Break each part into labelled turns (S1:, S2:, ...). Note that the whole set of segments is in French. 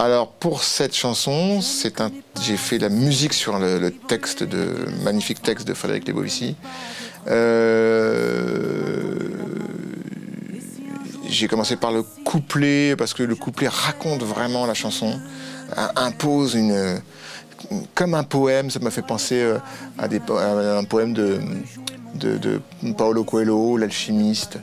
S1: Alors pour cette chanson, j'ai fait la musique sur le texte magnifique texte de Frédéric Lebovici. J'ai commencé par le couplet parce que le couplet raconte vraiment la chanson, impose comme un poème. Ça m'a fait penser à un poème de Paulo Coelho, l'alchimiste.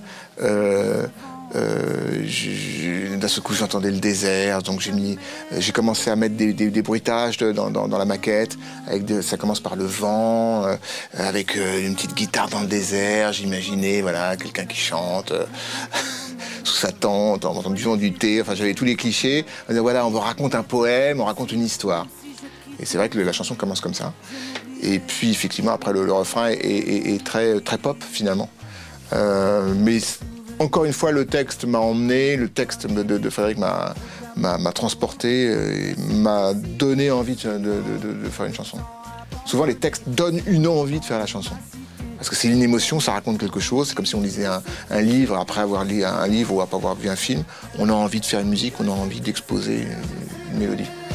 S1: D'un seul coup j'entendais le désert, donc j'ai commencé à mettre des bruitages dans la maquette. Ça commence par le vent, avec une petite guitare dans le désert. J'imaginais voilà, quelqu'un qui chante sous sa tente, en buvant du thé. Enfin, j'avais tous les clichés. Voilà, on raconte un poème, on raconte une histoire. Et c'est vrai que la chanson commence comme ça. Et puis effectivement après le refrain est très, très pop finalement. Mais encore une fois, le texte m'a emmené, le texte de Frédéric m'a transporté, et m'a donné envie de faire une chanson. Souvent, les textes donnent une envie de faire la chanson. Parce que c'est une émotion, ça raconte quelque chose. C'est comme si on lisait un livre, après avoir lu un livre ou après avoir vu un film. On a envie de faire une musique, on a envie d'exposer une mélodie.